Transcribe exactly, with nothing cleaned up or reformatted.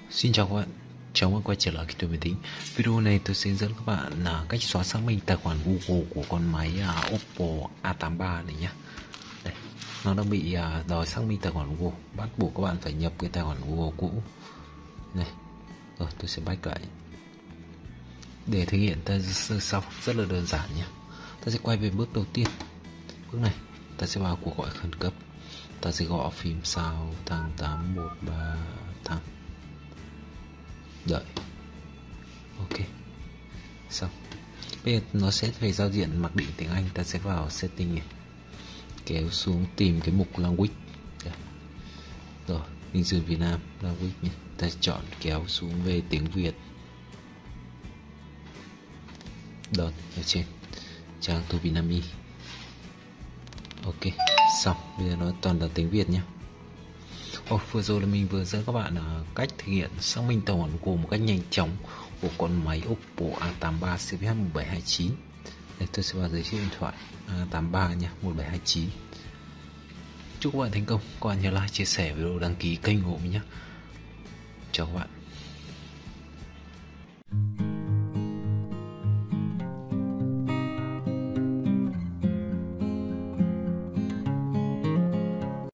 Xin chào các bạn, chào mừng quay trở lại kênh máy tính. Video này tôi sẽ dẫn các bạn là cách xóa xác minh tài khoản Google của con máy uh, Oppo A tám mươi ba này nhé. Đây, nó đang bị uh, đòi xác minh tài khoản Google, bắt buộc các bạn phải nhập cái tài khoản Google cũ. Này, rồi tôi sẽ back lại. Để thực hiện ta sau rất là đơn giản nhé. Ta sẽ quay về bước đầu tiên. Bước này, ta sẽ vào cuộc gọi khẩn cấp. Ta sẽ gõ phím sao thang tám một ba thang. Đợi. Ok, xong. Bây giờ nó sẽ về giao diện mặc định tiếng Anh. Ta sẽ vào setting này, kéo xuống tìm cái mục language. Đây. Rồi, Vinh Sư Việt Nam language nhé. Ta chọn kéo xuống về tiếng Việt. Đợt ở trên trang Topinami. Ok, xong. Bây giờ nó toàn là tiếng Việt nhé. Oh, vừa rồi là mình vừa dẫn các bạn là cách thực hiện xác minh tài khoản của một cách nhanh chóng của con máy Oppo A tám mươi ba C P H một bảy hai chín. Đây, tôi sẽ vào giới thiệu điện thoại A tám mươi ba nha, một bảy hai chín. Chúc các bạn thành công. Các bạn nhớ like, chia sẻ video, đăng ký kênh ủng hộ mình nhé. Chào các bạn.